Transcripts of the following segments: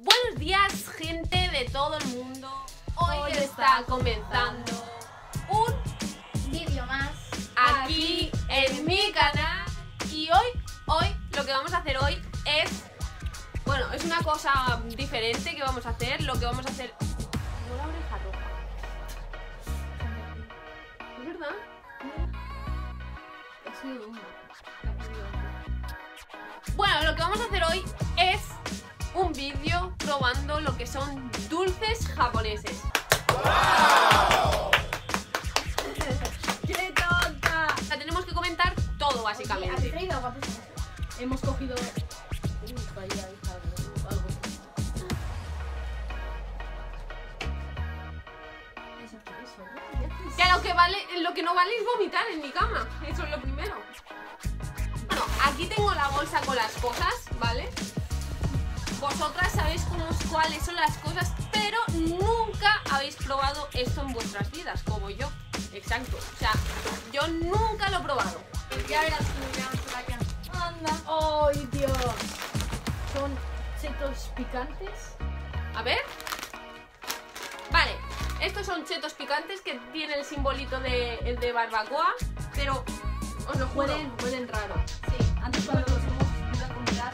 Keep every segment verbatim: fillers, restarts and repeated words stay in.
Buenos días, gente de todo el mundo. Hoy, Hoy está comenzando un vídeo más aquí en mi canal. Y hoy, hoy, lo que vamos a hacer hoy es... Bueno, es una cosa diferente que vamos a hacer. Lo que vamos a hacer... No, la oreja roja. ¿Es verdad? Ha sido una. Bueno, lo que vamos a hacer hoy es un vídeo probando lo que son dulces japoneses. ¡Wow! ¡Qué tonta! O sea, tenemos que comentar todo, básicamente. Oye, ¿has traído agua? Hemos cogido... Uy, vaya, hija, algo. ¿Eso qué es, oye? Que lo que vale, lo que no vale es vomitar en mi cama. Eso es lo primero. Bueno, aquí tengo la bolsa con las cosas, ¿vale? Vosotras sabéis cómo, cuáles son las cosas, pero nunca habéis probado esto en vuestras vidas, como yo. Exacto. O sea, yo nunca lo he probado. Ya verás cómo ya por acá. Anda. ¡Ay, Dios! Son chetos picantes. A ver. Vale, estos son chetos picantes que tienen el simbolito de, de barbacoa, pero os lo juro. Huelen, huelen raro. Sí. Antes cuando los hemos ido a comprar,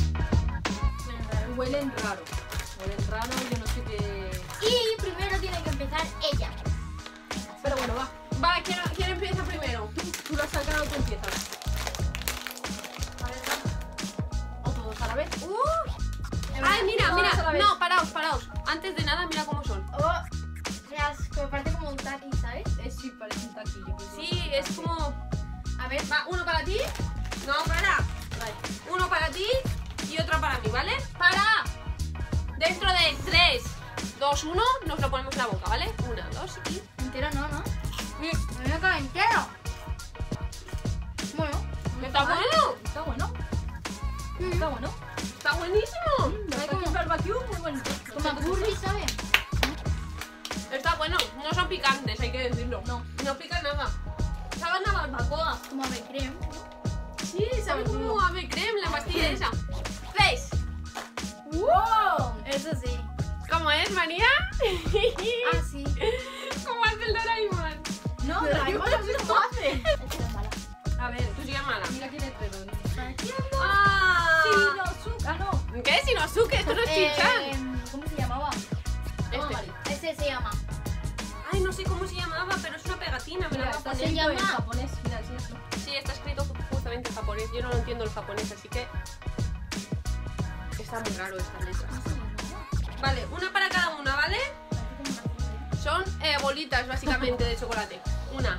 huelen raro. Huelen raro, yo no sé qué... Y primero tiene que empezar ella. Pero bueno, va. Va, ¿quién, quién empieza primero? Tú, tú lo has sacado, tú empiezas. A ver, O todos a la vez. Uh. Ay, mira, Todos a la mira. vez. No, paraos, paraos. Antes de nada, mira cómo son. oh, veas, como parece como un taqui, ¿sabes? Es sí, parece un taquillo. Sí, es como... A ver, Va, uno para ti. No, para. Vale. Uno para ti y otro para mí, ¿vale? ¡Para! Dentro de tres, dos, uno, nos lo ponemos en la boca, ¿vale? Una, dos y... entero no, ¿no? Mm, Me voy a acabar entero. Bueno, ¡Está bueno! Está bueno. Está bueno. ¡Está buenísimo! Los taquis barbecue, muy bueno. como a curry, ¿sabes? Está bueno. No son picantes, hay que decirlo. No. No pica nada. Saben a barbacoa. Como a creme. Sí, sabe como ave creme, la pastilla esa. Seis. ¡Wow! Eso sí. ¿Cómo es, María? Ah, sí. ¿Cómo hace el Doraemon? No, Pero Doraemon yo- así no hace. Esta es mala. A ver, Tú sigues mala. mira qué letrero. ¡Ah! Shinosuke. Ah, no. ¿Qué? Shinosuke, esto no es Chichan. Eh, ¿Cómo se llamaba? Toma, Este. Mari. Ese se llama. Ay, no sé cómo se llamaba, pero es una pegatina. Me la Mira, voy a está poner. escrito en llama- japonés. Mira, sí, esto. Sí, está escrito justamente en japonés. Yo no lo entiendo el japonés, así que... Está muy raro estas letras. Vale, una para cada una, ¿vale? Son eh, bolitas, básicamente, de chocolate. Una.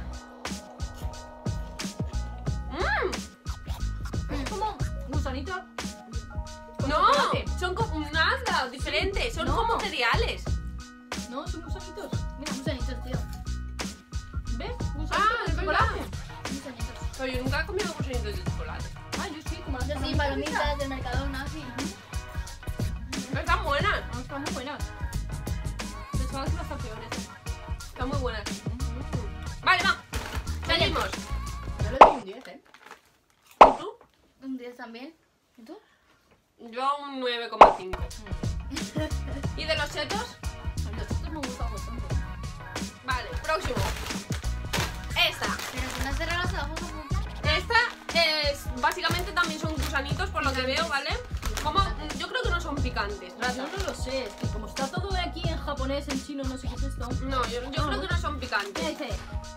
¡Mmm! Es como gusanito. con ¡No! chocolate. Son como nada, diferentes. Son No. como cereales. No, son gusanitos. Mira, Gusanitos, tío. ¿ves? Ah, Gusanitos es de verdad. chocolate. Gusanitos. Pero yo nunca he comido gusanitos de chocolate. Ah, yo sí, como las Yo sí, palomitas. palomitas del Mercadona, sí. Pero están buenas. Ah, están muy buenas. Pensaba que iban a estar peores. Están muy buenas. Vale, va. Seguimos. Yo le doy un diez, ¿eh? ¿Y tú? Un diez también. ¿Y tú? Yo un nueve coma cinco. ¿Y de los chetos? A mí los chicos me gustan bastante. Vale, próximo. Esta. Pero si no cerrar los ojos, apunta. Esta es... Básicamente también son gusanitos, por lo que veo, ¿vale? Como... Yo creo que no son picantes. Yo Trata. no lo sé, es que como está todo aquí en japonés, en chino, no sé qué es esto. No, yo, yo creo que no son Mira, picantes. dice,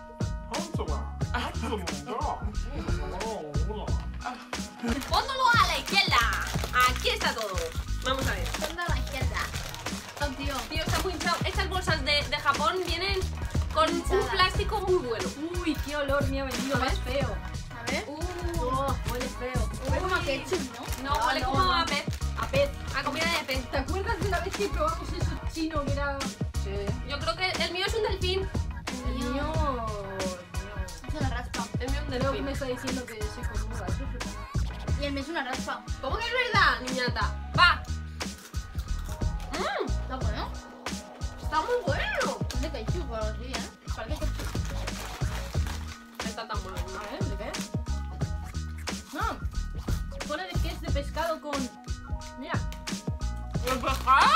Póntalo a la izquierda. Aquí está todo. Vamos a ver. Ponte a la izquierda. Oh, tío. Tío, está muy hinchado. Estas bolsas de, de Japón vienen con un Hinchadas. plástico muy bueno. uy, qué olor me ha venido, más feo. A ver. Uh, Oh, huele feo. Huele como a uy. ketchup, ¿no? No, Ah, huele no, como no. a pez. A pez. A comida de pez. ¿Te acuerdas de la vez que probamos eso chino que era...? Sí. Yo creo que el mío es un delfín. El Mío. mío... Es una raspa. El mío es un Creo que delfín. me está diciendo que soy cornuda, eso es verdad. Y el mío es una raspa. ¿Cómo que es verdad, niñata? Va. Mmm, Está bueno. está muy bueno. Es de ketchup o algo así, ¿eh? Parece ketchup. Está tan bueno. A ver, ¿de qué? No. Pone de que es de pescado con... Mira. ¡El pescado!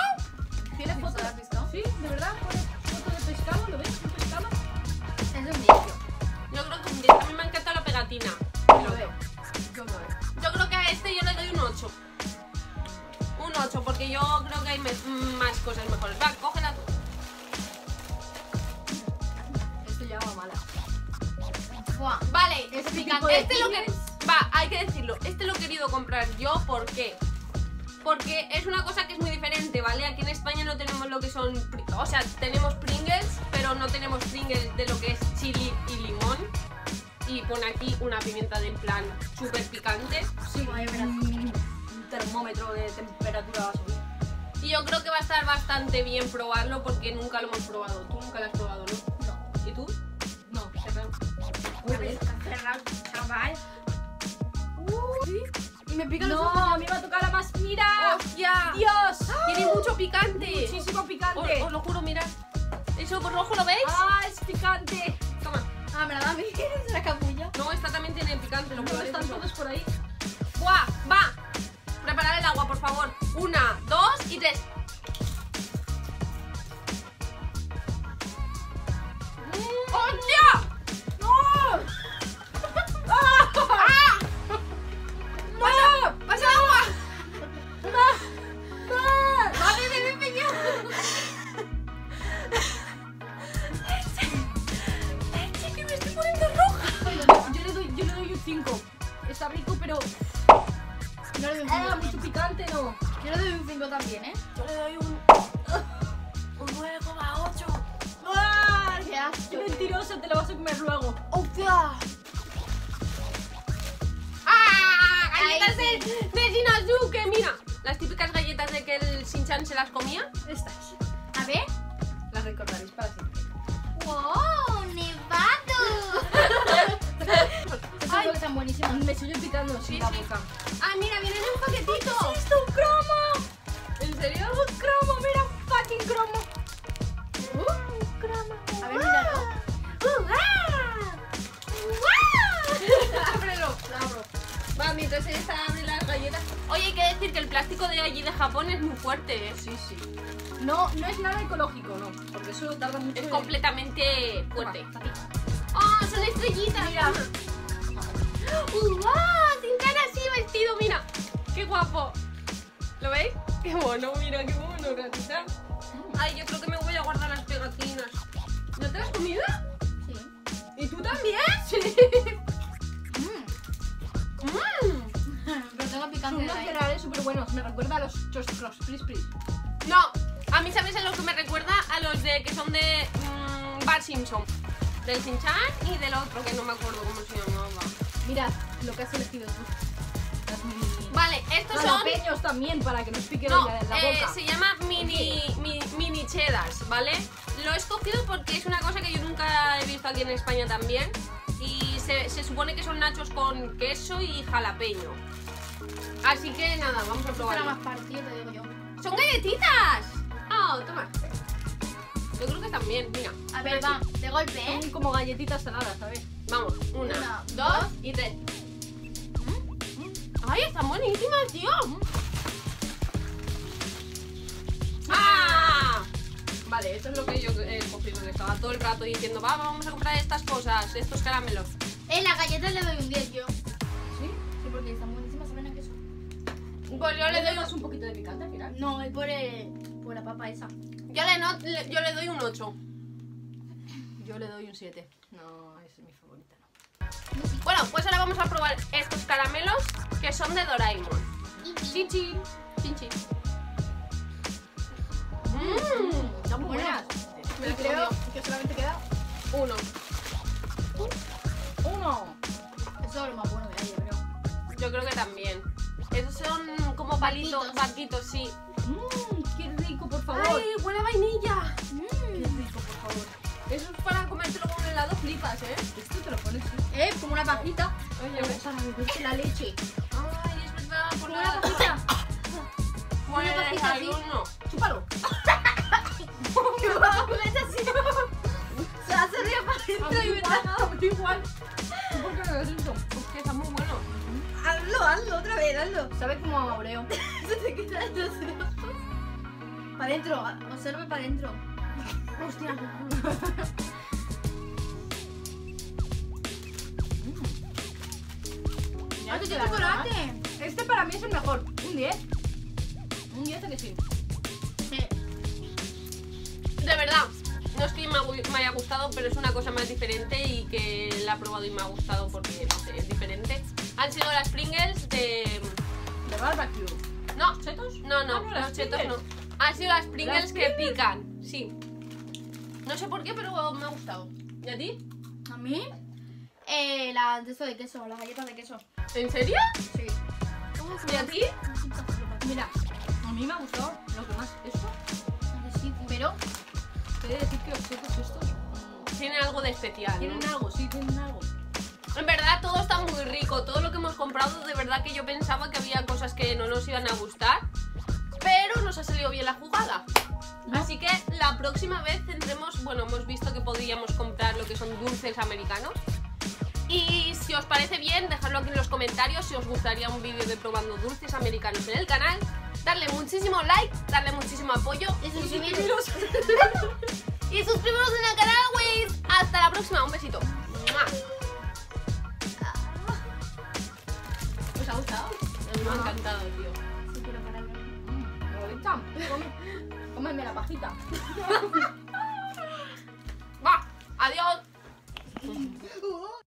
asqueroso, porque yo creo que hay me más cosas mejores. Va, cógela tú. Esto ya va mala. Buah. Vale, Ese explica- tipo de este lo que Pringles. va, hay que decirlo. Este lo he querido comprar yo, ¿por qué? Porque es una cosa que es muy diferente, ¿vale? Aquí en España no tenemos lo que son, pri- o sea, tenemos Pringles, pero no tenemos Pringles de lo que es chili y limón. Y pone aquí una pimienta de en plan súper picante. Sí, Guay, verás. un termómetro de temperatura va a subir. Y yo creo que va a estar bastante bien probarlo porque nunca lo hemos probado. Tú nunca lo has probado, ¿no? No, ¿Y tú? no. Muy bien. Cerrado, chaval. Y me pica los No. ojos, a mí me va a tocar la más. ¡Mira! ¡Hostia! ¡Dios! Tiene mucho picante. Muchísimo Os, picante. os lo juro, mirad. ¿Eso por rojo lo veis? ¡Ah, es picante! Toma. Ah, me la da a mí. Se la capullo. No, esta también tiene picante. Lo ¿Dónde probaré están todo. todos por ahí? ¡Buah! ¡Va! Preparad el agua, por favor. Una, dos y tres. ¡Hostia! ¡No! ¡Ah! ¡Pasa! ¡Pasa el agua! ¡Vale, bebé pequeño! ¡Leche, que me estoy poniendo roja! Yo le doy, yo le doy un cinco. Está rico, pero. Yo le doy un Ah, cinco. mucho picante, no. Yo le doy un cinco también, ¿eh? Yo le doy un... un nueve coma ocho. ¡Ah! Qué asco. ¡Qué mentiroso! Te lo vas a comer luego. ¡Hostia! ¡Ah! ¡Galletas Ay, de, de Shinazuke! Mira, las típicas galletas de que el Shin-chan se las comía. Estas. A ver. Las recordaréis para siempre. ¡Wow! ¡Nevado! Esas Ay. cosas están buenísimas. Me estoy picando Sí, sin la sí. boca. ¡Ah, mira, vienen en un paquetito! ¡Esto un cromo! ¿En serio? ¡Un cromo! ¡Mira, un fucking cromo! ¡Un cromo! A ver, míralo. ¡Uh, ah! ¡Ábrelo! La abro. Va, mientras esta abre las galletas. Oye, hay que decir que el plástico de allí de Japón es muy fuerte, ¿eh? Sí, sí. No, no es nada ecológico, no. Porque eso tarda mucho. Es en- completamente fuerte. Toma, papi. ¡Oh, son estrellitas! Mira. ¡Uh, wow! Sin cara así vestido, mira. ¡Qué guapo! ¿Lo veis? ¡Qué mono! Mira, qué mono, gatita. Ay, yo creo que me voy a guardar las pegatinas. ¿No te las has comido? Sí. ¿Y tú también? Sí. Mm. Mm. Pero tengo Son picante de unos ahí. cereales súper buenos. Me recuerda a los Chost Cross Pris Pris. No, a mí, ¿sabes en lo que me recuerda? A los de que son de mmm, Bart Simpson. Del Shin-chan y del otro, que no me acuerdo cómo se llamaba. Mirad lo que has elegido tú. Las mini. Vale, estos son... Jalapeños también para que nos pique No, la, la eh, boca. se llama mini, mi- mini cheddars, ¿vale? Lo he escogido porque es una cosa que yo nunca he visto aquí en España también. Y se, se supone que son nachos con queso y jalapeño. Así que nada, vamos a Esto era probarlo. más partido, te digo yo. ¡Son galletitas! ¡Oh, toma! Yo creo que también, mira. A ver, va. De golpe, ¿eh? Son como galletitas saladas, a ver. Vamos, una, Una, dos dos. y tres. ¡Ay, están buenísimas, tío! ¡Ah! Vale, esto es lo que yo he escogido, que estaba todo el rato diciendo, va, vamos a comprar estas cosas, estos caramelos. Eh, las galletas le doy un diez yo. ¿Sí? Sí, porque están buenísimas, saben a queso. Pues yo le doy, más un poquito de picante al final. No, es por, eh, por la papa esa. yo le, no- le- yo le doy un ocho. Yo le doy un siete. No, es mi favorita, no. Bueno, pues ahora vamos a probar estos caramelos que son de Doraemon. Chin chin, chin chin. Mmm, Están muy Buenas. buenas. Me Y las creo comió. que solamente queda uno. uno. Eso es lo más bueno que hay, yo creo. Yo creo que también. Esos son como palitos, Barquitos. barquitos, sí. Mmm, qué rico, por favor. ¡Ay, huele a vainilla! Qué rico, por favor. Eso es para comértelo con un helado, flipas, ¿eh? Esto te lo pones. ¿Sí? Eh, como una pajita. Oye, Pero para beberse la leche. ay, es verdad, por Como una nada. pajita. Bueno, una pajita así. desayuno. Chúpalo. Se hace río para adentro y igual, verdad. a mí igual. ¿Tú por qué no haces eso? Hostia, está muy bueno. Hazlo, hazlo, otra vez, hazlo. Sabe como a Oreo. Se te quita el trasero. Para adentro, observe para adentro. Hostia. ¡Ah, que te qué da chocolate! Este para mí es el mejor. Un diez. Un diez que sí. De verdad, no es que me, gu- me haya gustado, pero es una cosa más diferente y que la he probado y me ha gustado porque no sé, es diferente. Han sido las Pringles de... De barbecue. No, ¿Chetos? no, no, Ah, no, las los chetos no. Pringles. Han sido las Pringles ¿Las que Pringles? pican, sí. No sé por qué, pero me ha gustado. ¿Y a ti? A mí, eh, las de eso de queso, las galletas de queso. ¿En serio? Sí. ¿Y a ti? Mira, a mí me ha gustado lo que más eso. Pero He de decir que los chetos estos Tiene algo de especial, ¿no? tienen algo, sí, tienen algo. En verdad todo está muy rico, todo lo que hemos comprado, de verdad que yo pensaba que había cosas que no nos iban a gustar, pero nos ha salido bien la jugada. Así que la próxima vez tendremos, bueno, hemos visto que podríamos comprar lo que son dulces americanos. Y si os parece bien, dejadlo aquí en los comentarios si os gustaría un vídeo de probando dulces americanos en el canal. Darle muchísimo like, darle muchísimo apoyo y suscribiros. y suscribiros en el canal, güey. Hasta la próxima, un besito. ¡Mua! ¿Os ha gustado? A mí me ha encantado, tío. Sí, pero para el... Ahorita, come, cómeme la pajita. Va, adiós.